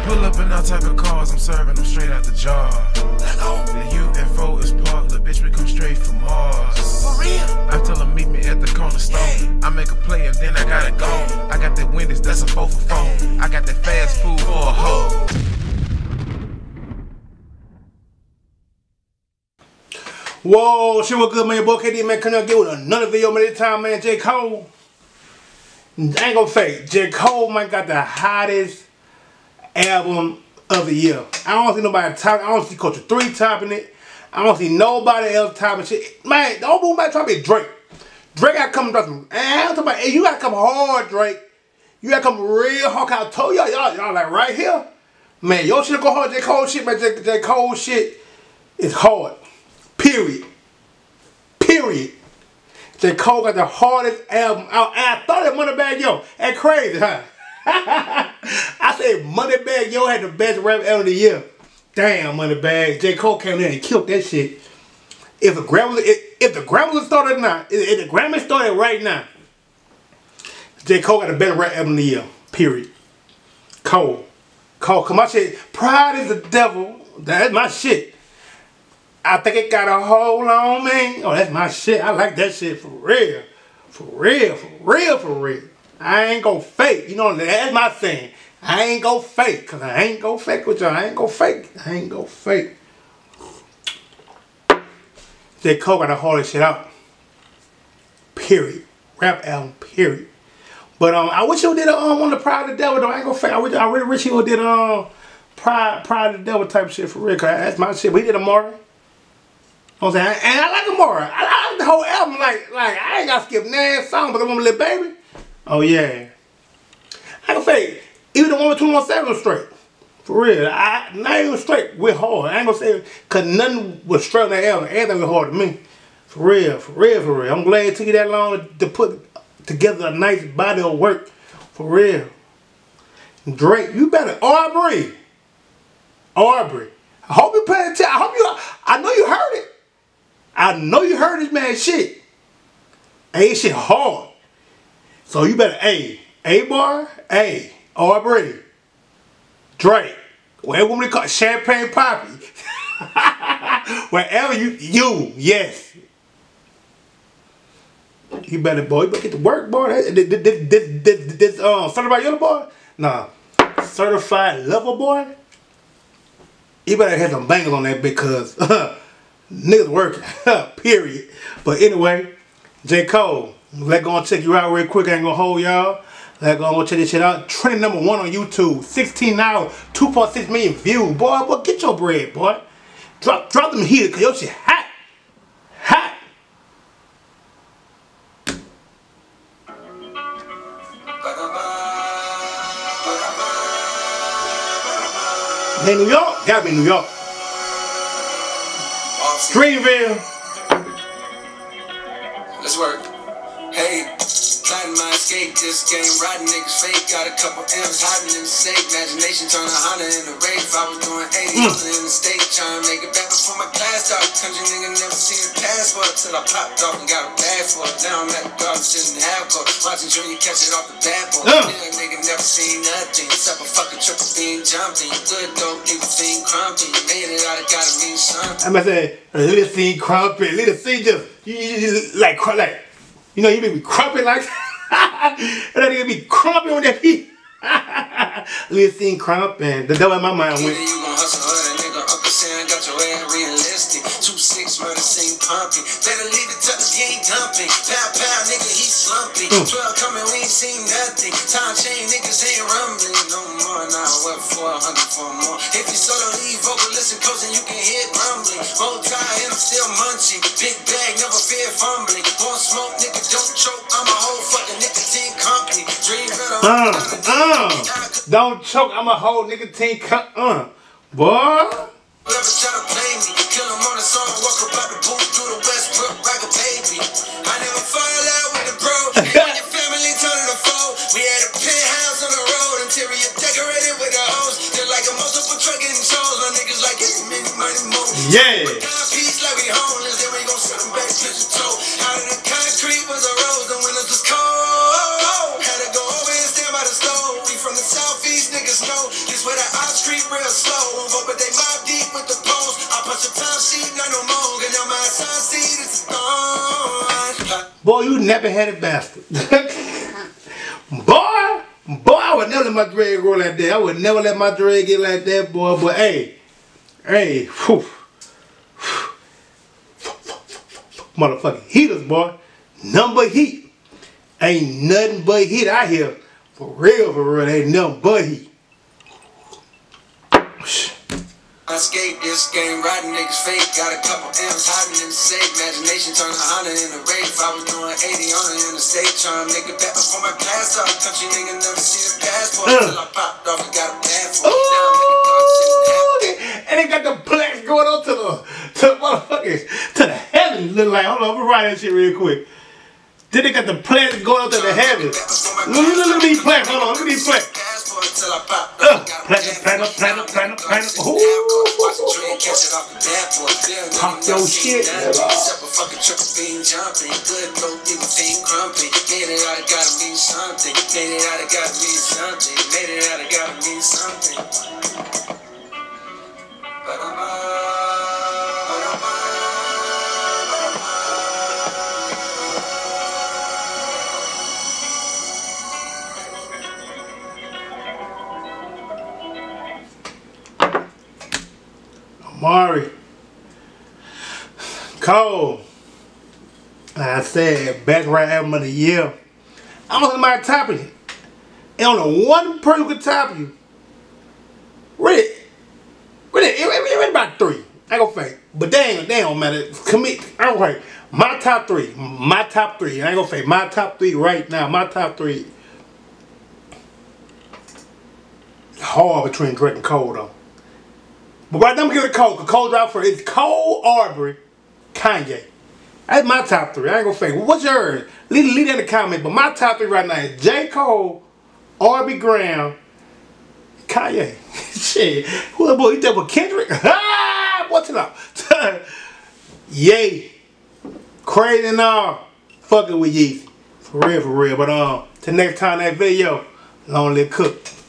pull up in all type of cars, I'm serving them straight out the jar. The UFO is parked, little bitch, we come straight from Mars. For real? I tell them meet me at the corner store. I make a play and then I gotta go. I got that Wendy's, that's a 4 for 4. I got that fast food for a hoe. Whoa, shit, what good, man? Your boy KD, man, coming up again with another video, man. This time, man, J. Cole. I ain't gonna fake. J. Cole, man, got the hottest album of the year. I don't see nobody top. I don't see Culture 3 topping it. I don't see nobody else topping shit. Man, the only one topping is Drake. Drake gotta come drop some. I'm talking about, hey, you gotta come hard, Drake. You gotta come real hard. I told y'all like right here. Man, your shit go hard. J. Cole shit, man. J. Cole shit is hard. Period. J. Cole got the hardest album out. And I thought that Moneybagg Yo. That's crazy, huh? I said Moneybagg Yo had the best rap album of the year. Damn, Moneybagg. J. Cole came in and killed that shit. If the Grammys started now, if the Grammys started right now, J. Cole got the best rap album of the year. Period. Cole, come on, shit. Pride is the devil. That's my shit. I think it got a hold on me. Oh, that's my shit. I like that shit for real. For real. I ain't gonna fake. You know, that's my thing. I ain't gonna fake. Cause I ain't gonna fake with y'all. I ain't gonna fake. J. Cole got the hardest shit out. Period. Rap album, period. But I wish he did one of the Pride of the Devil though. I ain't gonna fake. I really wish he did Pride of the Devil type shit for real. Cause that's my shit. But he did Amari. You know what I'm saying? And I like Amari. I like the whole album. Like I ain't gotta skip none song, but I want a little baby. Oh yeah. I can say even the one with 21 Savage straight. For real. Not even straight with hard. I ain't gonna say cause nothing was straight on that album. Everything was hard to me. For real. I'm glad it took you that long to put together a nice body of work. For real. Drake, you better Aubrey. I hope you paying attention. I know you heard it. I know you heard this man shit. Hey, shit hard. So you better, A-Bar, Aubrey, Drake, whatever we call it, Champagne Poppy. Wherever yes. You better, boy, you better get to work, boy. This Certified Yellow Boy? Nah. Certified Lover Boy? You better have some bangers on that because niggas working. Period. But anyway, J. Cole, let's go and check you out real quick. I ain't gonna hold y'all. Let's go and check this shit out. Trending #1 on YouTube. 16 hours, 2.6 million views. Boy, get your bread, boy. Drop them here, cause your shit hot. Hey, New York? Gotta be New York. Greenville. Let's work. Hey, plotting my escape. This game, riding niggas fake. Got a couple M's hiding in the safe. Imagination turn a Honda into Wraith. I was doing 80 in the state, trying to make it back before my class started. Country nigga never seen a passport till I popped off and got a bag for it. Now I'm at the garden sitting half court, watching Junior catch it off the backboard. Nigga never seen nothing except a fucking triple beam jumping. Good dope, little thing crumping. You made it out, it gotta mean something. I'm gonna say little thing crumping, little thing just you like you know you be crumping like that nigga be crumping on that beat. Little thing crumping. The devil in my mind went. You gon' hustle harder, nigga. Uncle Sam got your ass realistic. 2-6 murder scene pumping. Better leave it till you ain't dumping. Pow, nigga, he slumping. 12 coming, we ain't seen nothing. Time chain, niggas ain't rumbling no more. Now what for 100 for more? If you solo leave vocalist and closing, you can hear grumbling. Bow tie and I'm still munching. Big bag, never fear fumbling. Won't smoke, nigga, don't choke. I'm a whole fucking nicotine company. Dream better. Don't choke, I'm a whole nicotine boy. Whoever try to play me, kill him on the song, walk about the booth through the Westbrook like a baby. I never fall out with the bro. When your family turning to foe, we had a penthouse on the road, interior decorated with a hose. They're like a multiple truck getting shows. My niggas like it's many money more. Yeah. Peace like we homeless, then we gon' send them back to the toe. Out of the concrete was a rose, the windows was cold. Had to go over and stand by the stove. We from the southeast, niggas know. niggas with that off street real slow. But they mob deep with the poles. I punch a time sheet, not no more. And now my son seed is gone. Boy, you never had it bastard. Boy, I would never let my dread grow like that. I would never let my dread get like that, boy. But hey, whew. Motherfucking heaters, boy. Nothing but heat. Ain't nothing but heat out here. For real. Ain't nothing but heat. I skate this game, riding niggas fake. Got a couple M's hiding in the safe. Imagination turned a Honda in a Wraith. I was doing 80 on the interstate, trying to make it back before my class out. Country nigga never see the passport until I popped off and got a passport. Now I'm in the dark, sitting And they got the plaques going on to the motherfuckers, to the heavens. Look like, hold on, I'm gonna write that shit real quick. Then they got the plaques going up to the heavens. Look at these plaques, hold on, look at these plaques. Platinum. Ooh. Pop your shit. Mari, Cole, like I said, best rap album of the year. I don't think somebody topping it. And only one person who could top you. Really, it about 3. I ain't gonna fake, but they don't matter. Commit. I'm right. My top 3. I ain't gonna fake. My top 3 right now. My top 3. Hard between Drake and Cole though. But right now I'm gonna give it to Cole, because Cole dropped for it's Cole, Aubrey, Kanye. That's my top 3. I ain't gonna fake. What's yours? Leave that in the comment. But my top 3 right now is J. Cole, Aubrey Graham, Kanye. Shit. Who that boy? He did with Kendrick? Ah! What's it up? Yay. Crazy and all. Fucking with Yeezy. For real. But till next time that video, long live Cook.